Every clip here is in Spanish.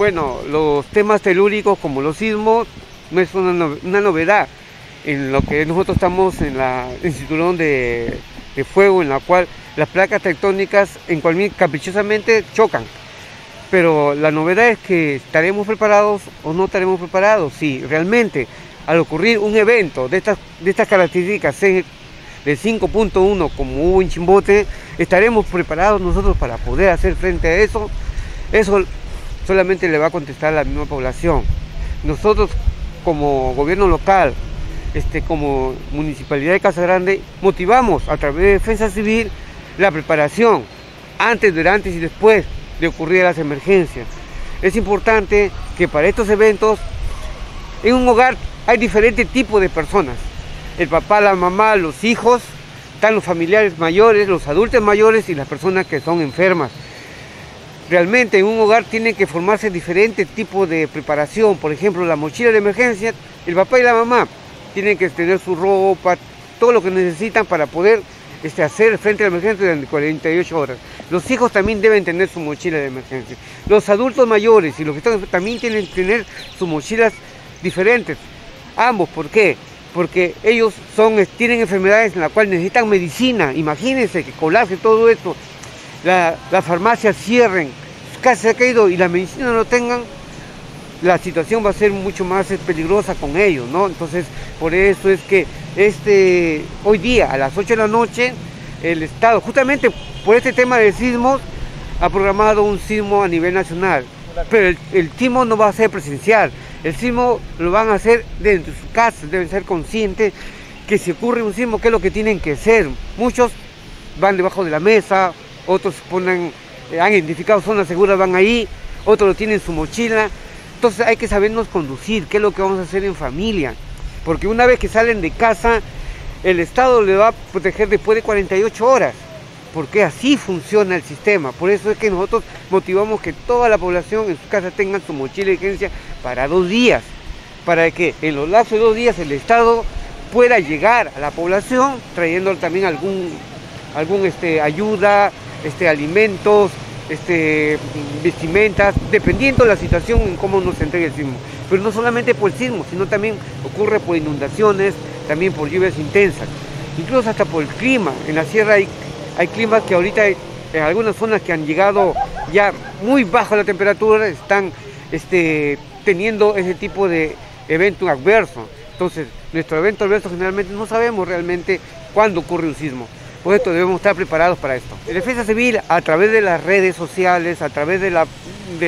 Bueno, los temas telúricos como los sismos no es una novedad en lo que nosotros estamos en el cinturón de fuego, en la cual las placas tectónicas en cual caprichosamente chocan. Pero la novedad es que estaremos preparados o no estaremos preparados. Si realmente al ocurrir un evento de estas características de 5.1 como hubo en Chimbote, estaremos preparados nosotros para poder hacer frente a eso. Eso solamente le va a contestar a la misma población. Nosotros como gobierno local, como Municipalidad de Casa Grande, motivamos a través de Defensa Civil la preparación antes, durante y después de ocurrir las emergencias. Es importante que para estos eventos, en un hogar hay diferentes tipos de personas: el papá, la mamá, los hijos, están los familiares mayores, los adultos mayores y las personas que son enfermas. Realmente en un hogar tienen que formarse diferentes tipos de preparación. Por ejemplo, la mochila de emergencia, el papá y la mamá tienen que tener su ropa, todo lo que necesitan para poder hacer frente a la emergencia durante 48 horas. Los hijos también deben tener su mochila de emergencia. Los adultos mayores y los que están también tienen que tener sus mochilas diferentes. Ambos, ¿por qué? Porque ellos tienen enfermedades en las cuales necesitan medicina. Imagínense que colapse todo esto, las farmacias cierren, casi se ha caído y la medicina no lo tengan, la situación va a ser mucho más peligrosa con ellos, ¿no? Entonces, por eso es que hoy día a las 8 de la noche, el Estado, justamente por este tema de sismos, ha programado un sismo a nivel nacional. Pero el sismo no va a ser presencial, el sismo lo van a hacer dentro de su casa. Deben ser conscientes que si ocurre un sismo, ¿qué es lo que tienen que hacer? Muchos van debajo de la mesa, otros han identificado zonas seguras, van ahí, otros lo tienen en su mochila. Entonces hay que sabernos conducir, qué es lo que vamos a hacer en familia, porque una vez que salen de casa, el Estado le va a proteger después de 48 horas, porque así funciona el sistema. Por eso es que nosotros motivamos que toda la población en su casa tenga su mochila de emergencia para 2 días, para que en los lapsos de 2 días el Estado pueda llegar a la población trayendo también algún ayuda, alimentos, vestimentas, dependiendo de la situación en cómo nos entregue el sismo. Pero no solamente por el sismo, sino también ocurre por inundaciones, también por lluvias intensas, incluso hasta por el clima. En la sierra hay climas que ahorita en algunas zonas que han llegado ya muy bajo la temperatura están teniendo ese tipo de evento adverso. Entonces, nuestro evento adverso generalmente no sabemos realmente cuándo ocurre un sismo. Por esto debemos estar preparados para esto. La Defensa Civil, a través de las redes sociales, a través de los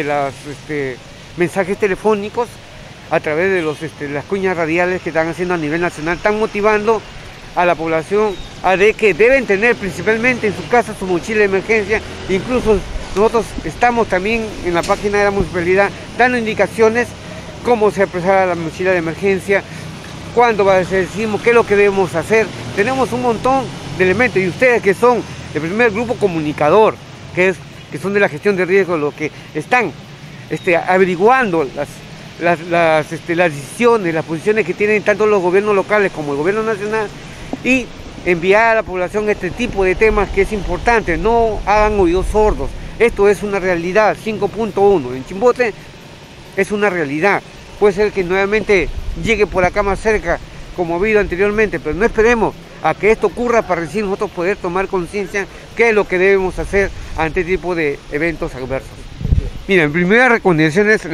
mensajes telefónicos, a través de las cuñas radiales que están haciendo a nivel nacional, están motivando a la población de que deben tener principalmente en su casa su mochila de emergencia. Incluso nosotros estamos también en la página de la municipalidad dando indicaciones cómo se apresará la mochila de emergencia, cuándo va a ser el sismo, qué es lo que debemos hacer. Tenemos un montón de elementos, y ustedes que son el primer grupo comunicador, que son de la gestión de riesgo, los que están averiguando las decisiones, las posiciones que tienen tanto los gobiernos locales como el gobierno nacional, y enviar a la población este tipo de temas que es importante. No hagan oídos sordos, esto es una realidad. 5.1 en Chimbote es una realidad. Puede ser que nuevamente llegue por acá más cerca como ha habido anteriormente, pero no esperemos a que esto ocurra para recién nosotros poder tomar conciencia qué es lo que debemos hacer ante este tipo de eventos adversos. Mira, en primera recomendación es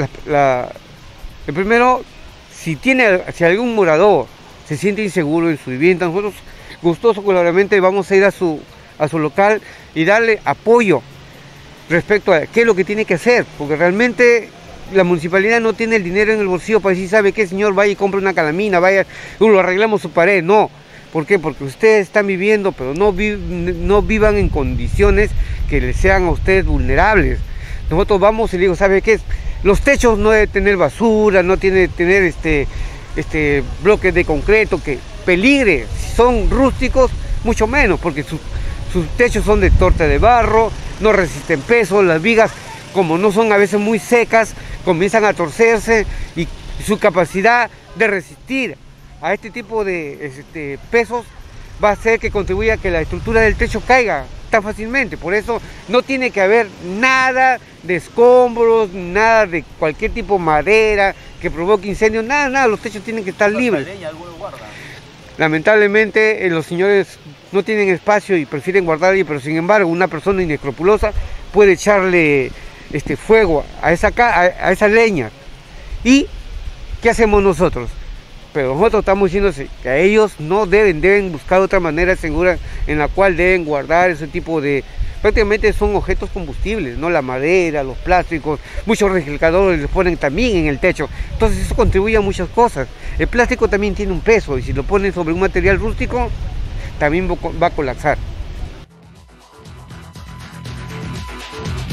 el primero, si algún morador se siente inseguro en su vivienda, nosotros gustosos colaboradamente vamos a ir a su local y darle apoyo respecto a qué es lo que tiene que hacer, porque realmente la municipalidad no tiene el dinero en el bolsillo para decir, ¿sabe qué, señor? Vaya y compre una calamina, vaya, lo arreglamos su pared. No. ¿Por qué? Porque ustedes están viviendo, pero no vivan en condiciones que les sean a ustedes vulnerables. Nosotros vamos y le digo, ¿sabe qué? Los techos no deben tener basura, no tienen que tener bloques de concreto que peligre. Si son rústicos, mucho menos, porque sus techos son de torta de barro, no resisten peso, las vigas, como no son a veces muy secas, comienzan a torcerse, y su capacidad de resistir a este tipo de pesos va a hacer que contribuya a que la estructura del techo caiga tan fácilmente. Por eso no tiene que haber nada de escombros, nada de cualquier tipo de madera que provoque incendios, nada, los techos tienen que estar libres. Leña, algunos guardan. Lamentablemente los señores no tienen espacio y prefieren guardar ahí, pero sin embargo una persona inescrupulosa puede echarle fuego a esa leña. ¿Y qué hacemos nosotros? Pero nosotros estamos diciendo que a ellos no deben buscar otra manera segura en la cual deben guardar ese tipo de... Prácticamente son objetos combustibles, ¿no? La madera, los plásticos, muchos recicladores les ponen también en el techo. Entonces eso contribuye a muchas cosas. El plástico también tiene un peso y si lo ponen sobre un material rústico, también va a colapsar.